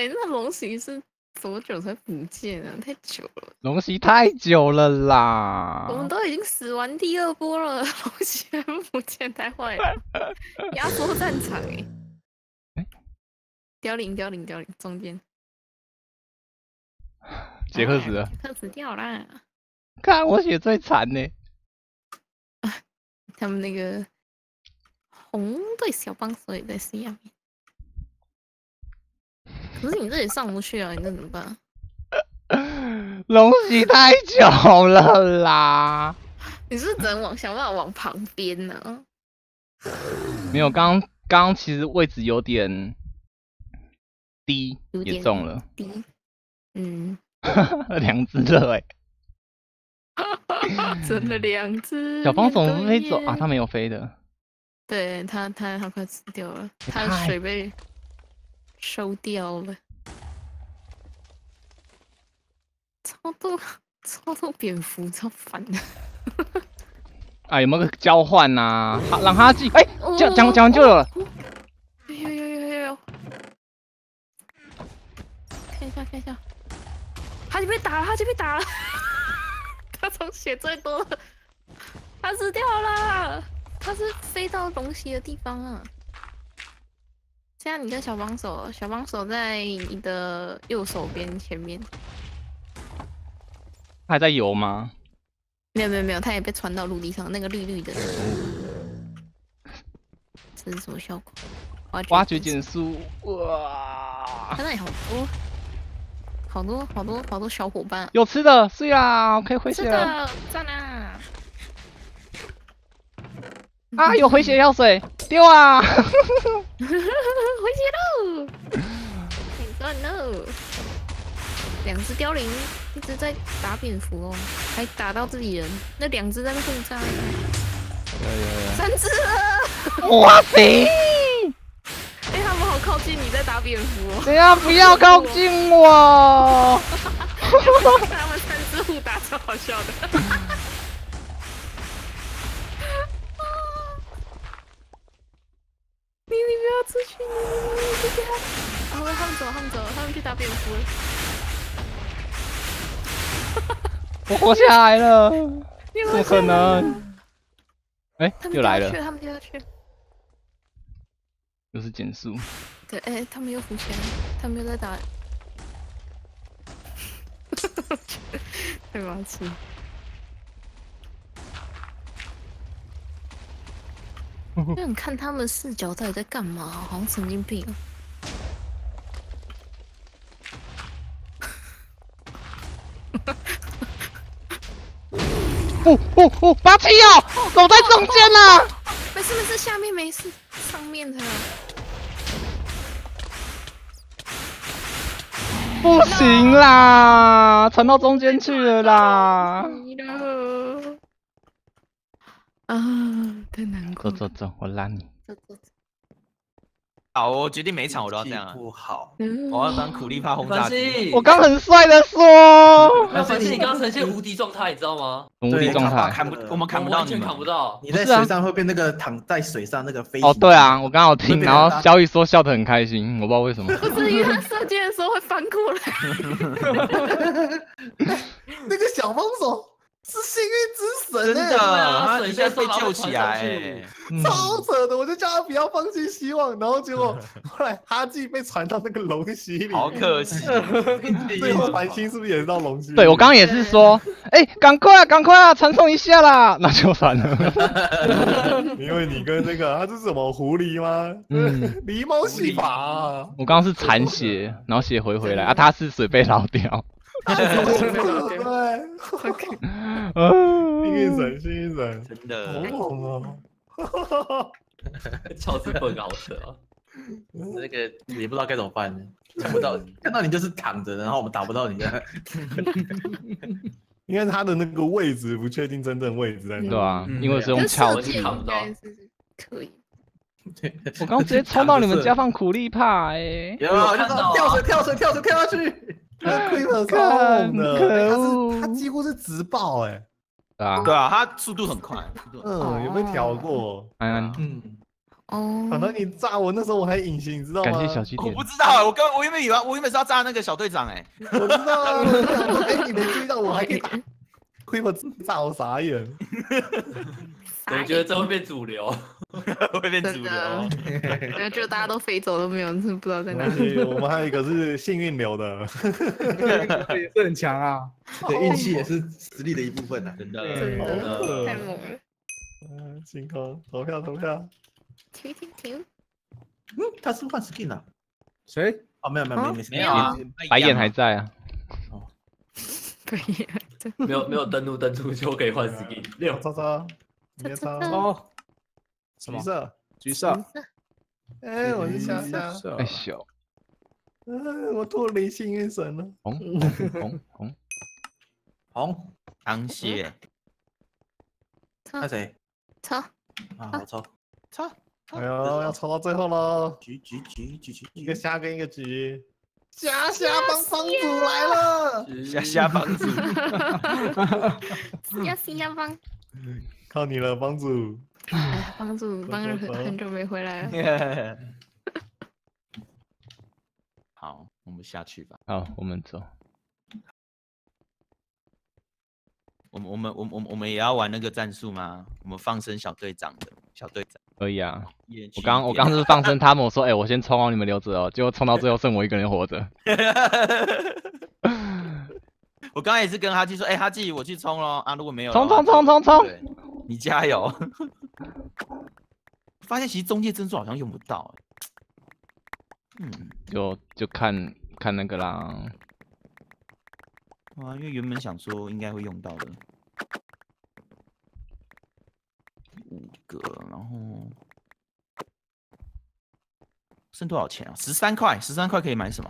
哎，那龙息是多久才不见啊？太久了。 龙息太久了啦。 我们都已经死完第2波了，龙息还不见，太坏了。压缩战场哎。凋零，中间。 杰克死了。 杰克死掉啦。 看我血最惨呢。 他们那个红队小帮手也在下面。可是你这里上不去啊，你这怎么办？ 龙息太久了啦！ 你是只能想办法往旁边呢？ 没有，刚刚其实位置有点低，也中了。 低。嗯。 2只了哎。 真的2只。 小帮手飞走啊？他没有飞的。 对他快死掉了，他的水被收掉了。超多蝙蝠，超烦的。 啊，有没有个交换呐？好，让他记。哎，讲完就有了。 有。看一下。他就被打了，他从血最多了，他死掉了。他是飞到龙息的地方啊。现在你跟小帮手在你的右手边前面。 还在游吗？ 没有，他也被传到陆地上，那个绿的。这是什么效果？ 挖掘减速。哇！ 他那里好多小伙伴。 有吃的，是呀，可以回血了。 赞啊！ 啊，有回血药水，丢啊！回血喽！太赞喽！2只凋零一直在打蝙蝠哦，还打到自己人。那2只在那互扎。有。3只了！ 哇塞！ 哎，他们好靠近你在打蝙蝠哦。 等下不要靠近我！ 他们3只互打超好笑的。你不要出去！你不要！他们走，他们去打蝙蝠了。 我活下来了，怎么可能？哎，又来了。 他们掉下去。 又是减速。 对，哎，他们又浮起来，他们又在打。太白痴。就你看他们视角到底在干嘛，好像神经病。 拔气哦，走在中间啦。 没事，下面没事，上面的。 不行啦，传到中间去了啦。 啊，太难过。 走，我拉你。 走。 好，我决定每一场我都要这样。 不好， 我要当苦力怕轰炸机。 我刚很帅的说。 没关系，你刚刚呈现无敌状态，你知道吗？ 无敌状态， 我们看不到完全看不到。 你在水上会变那个躺在水上那个飞。 哦，对啊，我刚好听，然后小雨说笑得很开心，我不知道为什么。 不是因为他射箭的时候会翻过来。 那个小帮手是幸运之神， 真的，他一下被救起来， 超扯的。我就叫他不要放弃希望，然后结果后来哈记被传到那个龙息里， 好可惜。 最后繁星是不是也是到龙息？ 对，我刚刚也是说，哎，赶快啊，传送一下啦，那就算了。 因为你跟那个他是什么狐狸吗？狸猫戏法。 我刚刚是残血，然后血回来啊，他是水被捞掉。 对，幸运神， 真的好猛哦！ 超级笨，好扯啊！ 那个也不知道该怎么办，看不到，看到你就是躺着，然后我们打不到你。因为他的那个位置不确定真正位置在哪， 对啊，因为是用翘击， 看不到。 可以。 我刚直接冲到你们家放苦力怕，哎， 有看到跳水跳下去。那 Creeper 超猛的，他几乎是直爆哎。 对啊，他速度很快。 有没有调过？ 哦， 可能你炸我那时候我还隐形，你知道吗？ 感谢小鸡点我不。知道，我原本以为我原本是要炸那个小队长哎， 我知道啊，我就想说，哎，你没注意到我还可以打 Quiver 炸我傻眼。 我觉得这会变主流。 会变主真流。 的，然后就大家都飞走都没有，真的不知道在哪里。 没关系，我们还有一个是幸运流的， 这也是很强啊。 对，运气也是实力的一部分呐。 真的， 真的的太猛了！ 星空投票投票， 停停停！ 他是换 skin 了？ 谁？ 哦，没有没有没没有啊， 白眼还在啊。 可以，真没有登录登出就可以换 skin。6 超超，你的超哦，什么？ 橘色， 橘色。 哎，我是夏夏， 橘色哎小我脱离幸运神了。 红红， 红， 螃蟹， 那谁？ 操！ 啊，好抽， 操， 哎呦，要抽到最后喽！ 橘， 一个虾跟一个橘，虾帮帮主来了， 虾帮主， 要新加帮， 靠你了，帮主。 哎，帮助帮人很久没回来了。 好，我们下去吧。 好，我们走。 我们也要玩那个战术吗？我们放生小队长的小队长。 可以啊。 也我刚是放生他们，我说我先冲哦，你们留着哦，结果冲到最后剩我一个人活着。 我刚刚也是跟哈基说，哈基我去冲咯啊，如果没有， 冲！ 对，你加油。发现其实中介帧数好像用不到， 就看那个啦。 因为原本想说应该会用到的5个，然后剩多少钱啊？13块，13块可以买什么？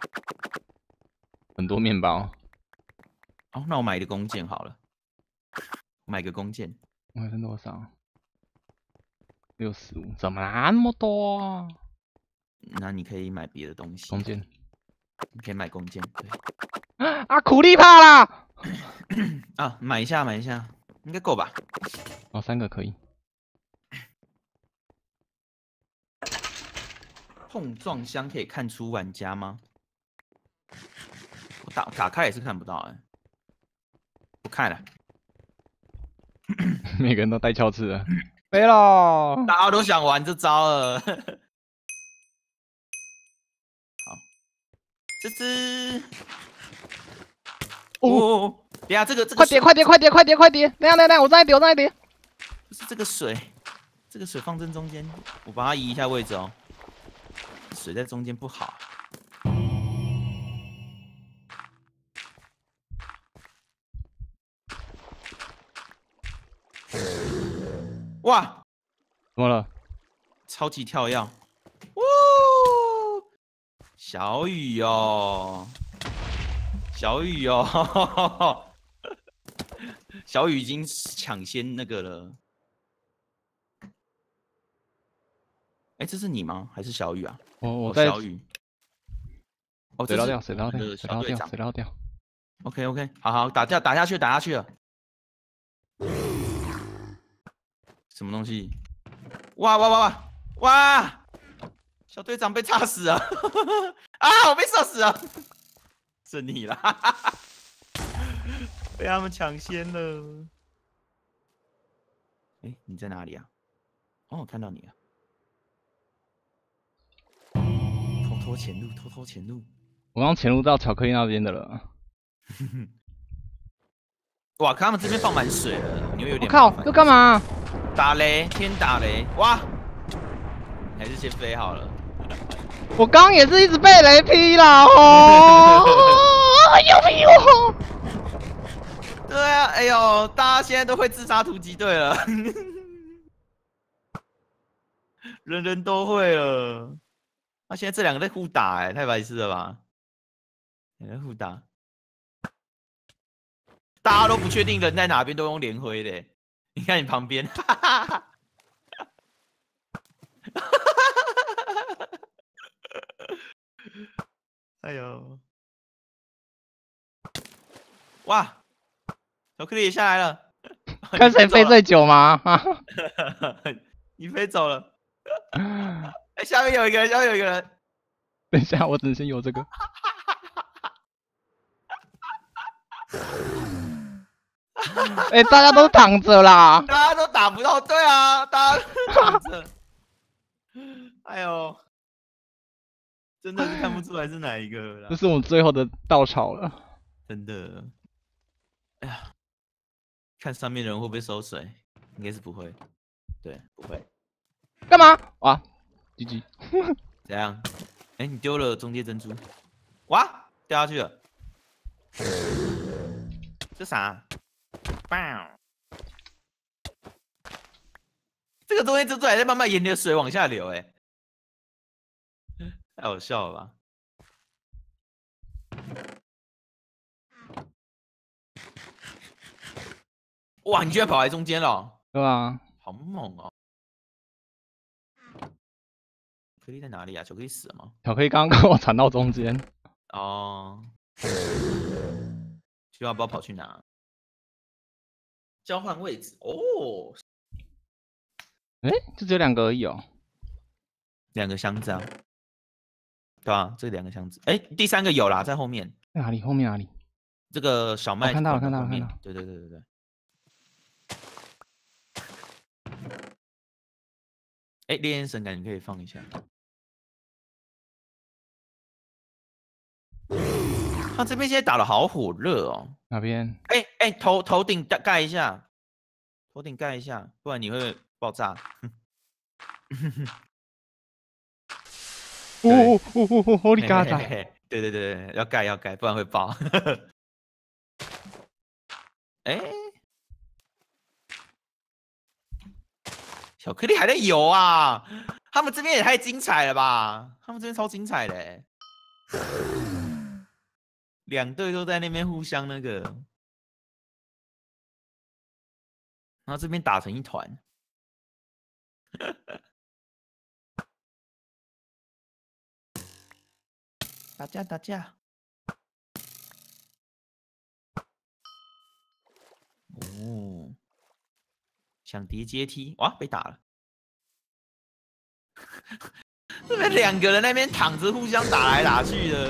很多面包。 哦，那我买一个弓箭好了，买个弓箭。 我还剩多少？65，怎么那么多啊？ 那你可以买别的东西。 弓箭。 你可以买弓箭，对。 啊，苦力怕啦！ 啊，买一下，应该够吧？ 哦，3个可以。 碰撞箱可以看出玩家吗？我打开也是看不到不看了。 每个人都带鞘刺了，飞喽！ 大家都想玩这招了。好，这只。哦，等下这个快点！等下，我再叠， 不是这个水放正中间，我把它移一下位置哦。水在中间不好。哇！ 怎么了？ 超级跳跃！哇！小雨哦，小雨已经抢先那个了。这是你吗？还是小雨啊？ 我在小雨。哦， 水捞掉。 OK， 好，打下去了。什么东西？哇！小队长被炸死了！啊，我被射死了！是你啦！被他们抢先了。你在哪里啊？哦，我看到你了。偷偷潜入。 我刚潜入到巧克力那边的了。 哇，他们这边放满水了，你会有点…… 我靠，又干嘛？ 打雷，天打雷！哇，还是先飞好了。 我刚也是一直被雷劈了哦，有屁哦！ 对啊，哎呦，大家现在都会自杀突击队了，人人都会了。那现在这两个在互打，太白痴了吧？在互打，大家都不确定人在哪边，都用连挥的。你看你旁边，哎呦，哇，巧克力也下来了， 看谁飞最久吗？ 你飞走了， 哎，下面有一个人，下面有一个人。 等一下，我只能先有这个。哎、大家都躺着啦。 大家都打不到，对啊，大家都躺着。哎呦，真的是看不出来是哪一个了啦这是我们最后的稻草了。 真的。哎呀，看上面的人会不会收水？应该是不会。对，不会。 干嘛？哇，GG。 怎样？哎，你丢了中介珍珠，哇，掉下去了。这啥？棒！这个中间珍珠还在慢慢沿着水往下流，哎，太好笑了吧？哇，你居然跑来中间了哦， 对吧？ 好猛哦！巧克力在哪里啊？巧克力死了吗？ 巧克力刚刚跟我传到中间。 哦，需要不要跑去哪？交换位置哦。 哎、就只有2个而已哦。 2个箱子啊，对啊，这2个箱子。哎，第3个有啦，在后面。 在哪里？后面哪里？ 这个小麦、 看到了，看到了，看到了。 对对对对对。哎，烈焰神感你可以放一下。他这边现在打的好火热哦。 哪边？ 哎，头顶盖一下，头顶盖一下，不然你会爆炸。 我的嘎嘎！ 对对对，要盖，不然会爆。哎，巧克力还在游啊！他们这边也太精彩了吧！他们这边超精彩的欸，2队都在那边互相那个，然后这边打成一团。打架！哦，想叠阶梯，哇，被打了！这边2个人那边躺着，互相打来打去的。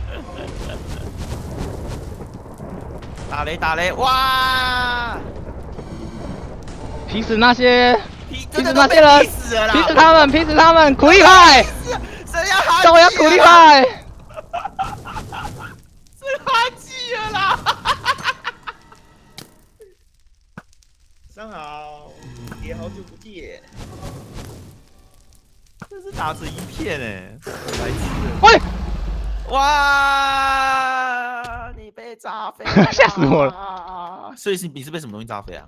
打雷！哇！ 劈死那些！ 劈劈死那些人！ 劈死了啦！ 劈死他们！苦力派！ 谁要哈？ 跟我要苦力派！ 是哈气了啦！上好，也好久不见。这是打成一片哎，白痴！ 喂！ 哇！你被炸飞了！ 吓死我了！ 所以你是被什么东西炸飞啊？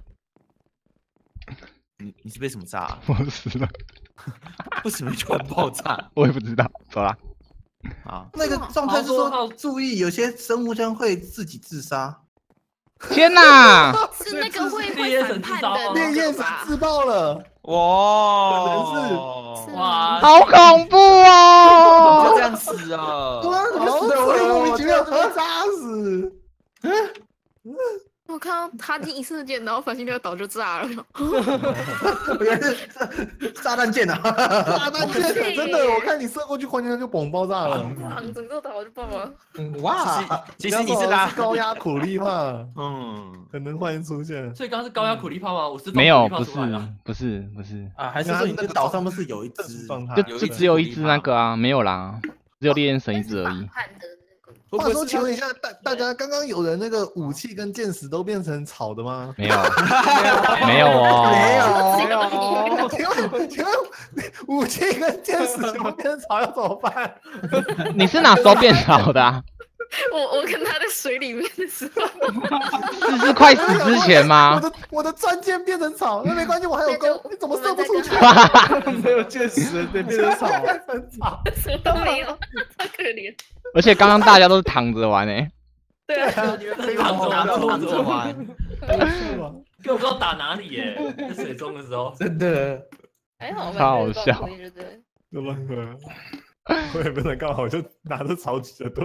你是被什么炸啊？ 我死了！ 为什么会突然爆炸？ 我也不知道。走啦。 啊， 那个状态是说注意，有些生物将会自己自杀。 天哪！ 是那个会反叛的烈焰神自爆了， 哇！ 可能是哇， 好恐怖哦！ 就这样死啊！ 对啊，怎么死的？我也莫名其妙就被炸死。 我看到他第一瞬间，然后反星流岛就炸了。 原来是炸弹剑啊！炸弹剑真的，我看你射过去，环境就嘣爆炸了。 砰，整个岛就爆了。 哇！ 其实你是拉高压苦力怕， 嗯， 可能会出现所以刚刚是高压苦力炮吗？我是没有，不是苦力炮出来了， 不是， 啊？还是说你这岛上面是有一只？ 就只有一只那个啊，没有啦，只有烈焰神一只而已。 反叛的那个， 话说，请问一下，大家刚刚有人那个武器跟剑矢都变成草的吗？ 没有，没有哦， 没有。请问武器跟剑矢全部变成草要怎么办？ 你是哪时候变草的啊？ 我跟他在水里面的时候， 是快死之前吗？ 我的钻剑变成草，那没关系，我还有弓，你怎么射不出去？ 没有剑矢，对，变成草。 变成草， 什么都没有，好可怜。 而且刚刚大家都是躺着玩诶。 对啊， 躺着玩， 根本不知道打哪里耶，在水中的时候。 真的， 还好吧， 超好笑怎么可能？我也不能刚好就拿着草举着盾，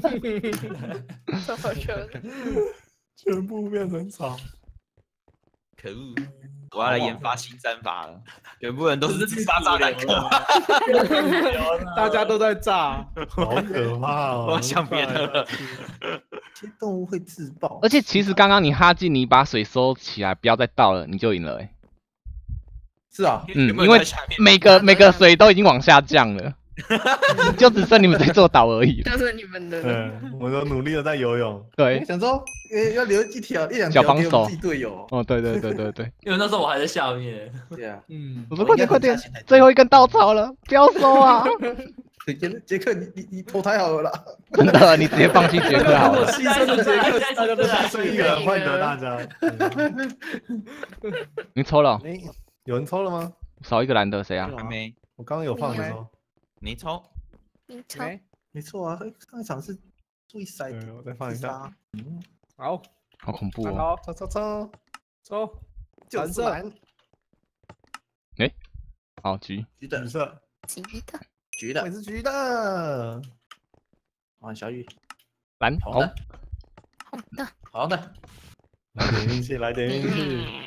超好笑的。 全部变成草。 可恶！我要来研发新战法了，全部人都是自杀炸弹客。 大家都在炸， 好可怕哦！ 我想别的了。 这些动物会自爆， 而且其实刚刚你哈进，你把水收起来，不要再倒了，你就赢了欸。 是啊， 嗯，因为每个水都已经往下降了，就只剩你们在做岛而已。 就是你们的。 我都努力的在游泳。 对， 想说要留一两小帮手条给我们自己队友。 哦，对， 因为那时候我还在下面。 对啊， 我说快点，最后一根稻草了，不要收啊！ 杰克，你投胎好了啦。 真的，你直接放弃杰克好了。 牺牲的杰克，大家都牺剩一个人换得大家。 你抽了？ 有人抽了吗？ 少一个蓝的，谁啊？ 还没， 我刚刚有放的时候。 你抽。 你抽。 没错啊，上一场是注意塞。我再放一下。 好， 好恐怖哦！ 抽，就是蓝。 哎，好橘的，橘色， 橘的， 我是橘的。啊，小雨， 蓝红红的， 来点运气，来点运气。